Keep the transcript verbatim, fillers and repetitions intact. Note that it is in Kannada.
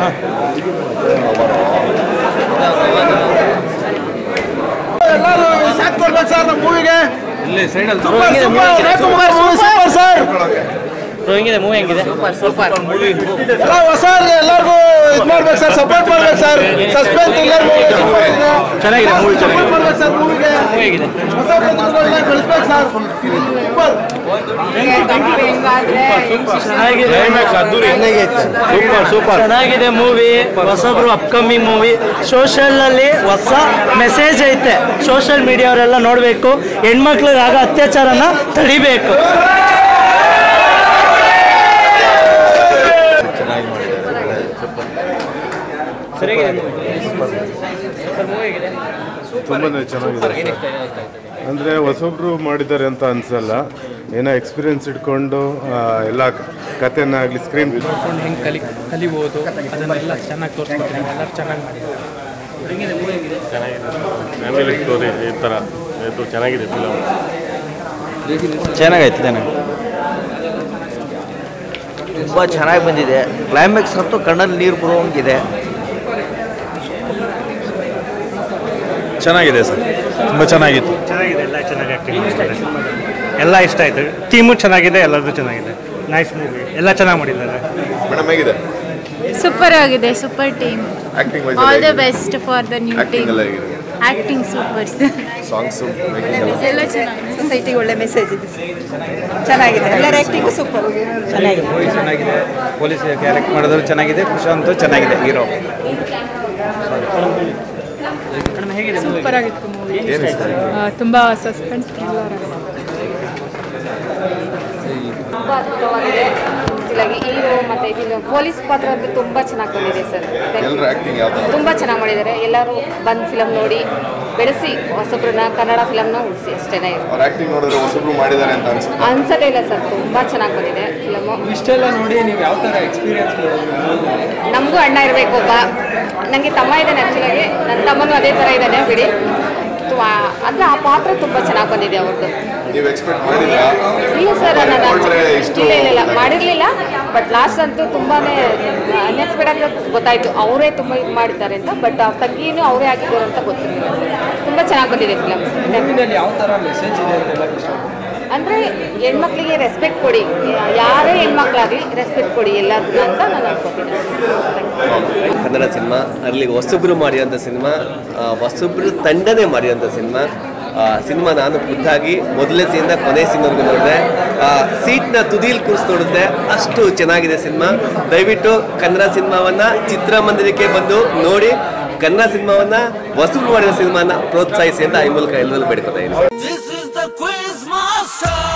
ಎಲ್ಲರೂ ಸಾಥ್ ಕೊಡ್ಬೇಕು ಸರ್ ನಮ್ಮ ಮೂವಿಗೆ. ಇಲ್ಲಿ ಸೈಡಲ್ಲಿ ಸೂಪರ್ ಸರ್. ಹೆಂಗಿದೆ ಮೂವಿ? ಹೆಂಗಿದೆ? Super super movie. ಎಲ್ಲ ಹೊಸ ಎಲ್ಲರಿಗೂ ಇದು ಮಾಡ್ಬೇಕು ಸರ್, ಸಪೋರ್ಟ್ ಮಾಡ್ಬೇಕು sir. Suspense thriller movie super ಇದೆ, ಚೆನ್ನಾಗಿದೆ ಮೂವಿ. ಸಪೋರ್ಟ್ ಮಾಡ್ಬೇಕು ಸರ್ ಮೂವಿಗೆ. ಮೂವಿ ಹೇಗಿದೆ? ಹೊಸ ಪ್ರತಿಭೆಗಳನ್ನ ಬೆಳೆಸ್ಬೇಕು ಸರ್. ಸೂಪರ್ ಸೂಪರ್ ಸೂಪರ್ ಚೆನ್ನಾಗಿದೆ ಮೂವಿ. ಹೊಸಬ್ರು ಅಪ್ಕಮಿಂಗ್ ಮೂವಿ. ಸೋಷಲ್ ಅಲ್ಲಿ ಹೊಸ ಮೆಸೇಜ್ ಐತೆ. ಸೋಷಿಯಲ್ ಮೀಡಿಯಾ ಅವರೆಲ್ಲ ನೋಡಬೇಕು. ಹೆಣ್ಮಕ್ಳಿಗೆ ಆಗ ಅತ್ಯಾಚಾರನ ತಡಿಬೇಕು. ತುಂಬಾ ಚೆನ್ನಾಗಿದೆ. ಅಂದರೆ ಹೊಸೊಬ್ರು ಮಾಡಿದ್ದಾರೆ ಅಂತ ಅನ್ಸಲ್ಲ, ಏನೋ ಎಕ್ಸ್ಪೀರಿಯನ್ಸ್ ಇಟ್ಕೊಂಡು ಎಲ್ಲ ಕಥೆನಾಗಲಿ ಸ್ಕ್ರೀನ್ ನೋಡ್ಕೊಂಡು ಹೆಂಗೆ ಕಲಿ ಕಲಿಬೋದು ಅದನ್ನೆಲ್ಲ ಚೆನ್ನಾಗಿ ತೋರಿಸ್ಕೊಡ್ತೀನಿ. ಎಲ್ಲರೂ ಚೆನ್ನಾಗಿ ಮಾಡಿದ್ದಾರೆ. ಫ್ಯಾಮಿಲಿ ಸ್ಟೋರಿ ಈ ಥರ ಇದು ಚೆನ್ನಾಗಿದೆ ಫಿಲಮ್. ಚೆನ್ನಾಗೈತೆ ಚೆನ್ನಾಗಿ ತುಂಬ ಚೆನ್ನಾಗಿ ಬಂದಿದೆ. ಕ್ಲೈಮ್ಯಾಕ್ಸ್ ಅಂತೂ ಕಣ್ಣಲ್ಲಿ ನೀರು ಬರುವಂಗಿದೆ. ಚೆನ್ನಾಗಿದೆ ಸರ್, ತುಂಬ ಚೆನ್ನಾಗಿತ್ತು. ಚೆನ್ನಾಗಿದೆ, ಎಲ್ಲ ಚೆನ್ನಾಗಿ ಆ್ಯಕ್ಟಿಂಗ್ ಮಾಡಿದ್ದಾರೆ. ಎಲ್ಲ ಇಷ್ಟ ಆಯಿತು. ಟೀಮು ಚೆನ್ನಾಗಿದೆ, ಎಲ್ಲರದ್ದು ಚೆನ್ನಾಗಿದೆ. ನೈಸ್ ಮೂವಿ, ಎಲ್ಲ ಚೆನ್ನಾಗಿ ಮಾಡಿದ್ದಾರೆ. ಮೇಡಮ್ ಹೇಗಿದೆ? ಸೂಪರ್ ಆಗಿದೆ. Super team. All the best for the new team. Acting super. Songs ಎಲ್ಲ ಚೆನ್ನಾಗಿದೆ. ಸೊಸೈಟಿಗೆ ಒಳ್ಳೆ ಮೆಸೇಜ್ ಇದೆ. ಚೆನ್ನಾಗಿದೆ, ಎಲ್ಲರ ಆ್ಯಕ್ಟಿಂಗು ಸೂಪರ್. ಚೆನ್ನಾಗಿದೆ ಮೂವಿ ಚೆನ್ನಾಗಿದೆ. ಪೊಲೀಸ್ ಕ್ಯಾರೆಕ್ಟ್ ಮಾಡಿದ್ರು ಚೆನ್ನಾಗಿದೆ. ಕುಶಾಂತ್ ಚೆನ್ನಾಗಿದೆ ಹೀರೋ. ಸೂಪರ್ ಆಗಿತ್ತು ಮೂವಿ. ತುಂಬ ಸಸ್ಪೆನ್ಸ್ ಥ್ರಿಲ್ಲರ್ ಆಗಿದೆ. ತುಂಬ ಅದ್ಭುತವಾಗಿದೆ. ಹೀರೋ ಮತ್ತು ಇದು ಪೊಲೀಸ್ ಪಾತ್ರ ಅಂತೂ ತುಂಬ ಚೆನ್ನಾಗಿ ಬಂದಿದೆ ಸರ್. ತುಂಬ ಚೆನ್ನಾಗಿ ಮಾಡಿದ್ದಾರೆ. ಎಲ್ಲರೂ ಬಂದು ಫಿಲಮ್ ನೋಡಿ ಬೆಳೆಸಿ ಹೊಸಬ್ರನ್ನ ಕನ್ನಡ ಫಿಲಮ್ನ ಉಳಿಸಿ ಅಷ್ಟೇ. ಅನ್ಸದೇ ಇಲ್ಲ ಸರ್, ತುಂಬ ಚೆನ್ನಾಗಿ ಬಂದಿದೆ ಫಿಲಮು. ಇಷ್ಟೆಲ್ಲ ನೋಡಿ ನೀವು ಯಾವ ಥರ ಎಕ್ಸ್ಪೀರಿಯನ್ಸ್ ನಮಗೂ ಅಣ್ಣ ಇರಬೇಕು ಒಬ್ಬ. ನನಗೆ ತಮ್ಮ ಇದ್ದಾನೆ ಆ್ಯಕ್ಚುಲಾಗಿ. ನನ್ನ ತಮ್ಮನೂ ಅದೇ ಥರ ಇದ್ದಾನೆ ಬಿಡಿ. ಅಂದರೆ ಆ ಪಾತ್ರ ತುಂಬ ಚೆನ್ನಾಗಿ ಬಂದಿದೆ ಅವ್ರದ್ದು. ಇಲ್ಲ ಸರ್, ನಾನು ಇಲ್ಲ ಇಲ್ಲ ಇಲ್ಲ ಮಾಡಿರಲಿಲ್ಲ. ಬಟ್ ಲಾಸ್ಟ್ ಅಂತೂ ತುಂಬಾ ಅನ್ಎಕ್ಸ್ಪೆಕ್ಟೆಡ್ ಆಗಿ ಗೊತ್ತಾಯಿತು ಅವರೇ ತುಂಬ ಇದು ಮಾಡಿದ್ದಾರೆ ಅಂತ. ಬಟ್ ಆ ತಂಗಿನೂ ಅವರೇ ಆಗಿದ್ದಾರೆ ಅಂತ ಗೊತ್ತಿರಲಿಲ್ಲ. ತುಂಬ ಚೆನ್ನಾಗಿ ಬಂದಿದೆ ಫಿಲಮ್. ಯಾವ ಥರ ಮೆಸೇಜ್ ಇದೆ ಅಂತೆಲ್ಲ ಅಂದರೆ ಹೆಣ್ಮಕ್ಳಿಗೆ ರೆಸ್ಪೆಕ್ಟ್ ಕೊಡಿ, ಯಾರೇ ಹೆಣ್ಮಕ್ಳಾಗಲಿ ರೆಸ್ಪೆಕ್ಟ್ ಕೊಡಿ ಎಲ್ಲರಿಗೂ ಅಂತ ನಾನು ಅನ್ಕೋತೀನಿ. ಕನ್ನಡ ಸಿನಿಮಾ ಅಲ್ಲಿಗೆ ಹೊಸಬ್ರು ಮಾಡಿರೋಂಥ ಸಿನಿಮಾ, ಹೊಸಬ್ರು ತಂಡನೇ ಮಾಡಿರೋಂಥ ಸಿನಿಮಾ. ಸಿನಿಮಾ ನಾನು ಖುದ್ದಾಗಿ ಮೊದಲನೇ ಸೀನಿಂದ ಕೊನೆ ಸೀನ್ವರೆಗೂ ನೋಡಿದೆ. ಸೀಟ್ನ ತುದಿಯಲ್ಲಿ ಕೂರಿಸಿ ನೋಡಿದೆ, ಅಷ್ಟು ಚೆನ್ನಾಗಿದೆ ಸಿನಿಮಾ. ದಯವಿಟ್ಟು ಕನ್ನಡ ಸಿನಿಮಾವನ್ನು ಚಿತ್ರಮಂದಿರಕ್ಕೆ ಬಂದು ನೋಡಿ, ಕನ್ನಡ ಸಿನಿಮಾವನ್ನು ಹೊಸಬ್ರು ಮಾಡಿರೋ ಸಿನಿಮಾನ ಪ್ರೋತ್ಸಾಹಿಸಿ ಅಂತ ಈ ಮೂಲಕ ಎಲ್ಲರೂ ಬೇಡ್ಕೊತಾ ಇದ್ದೀನಿ.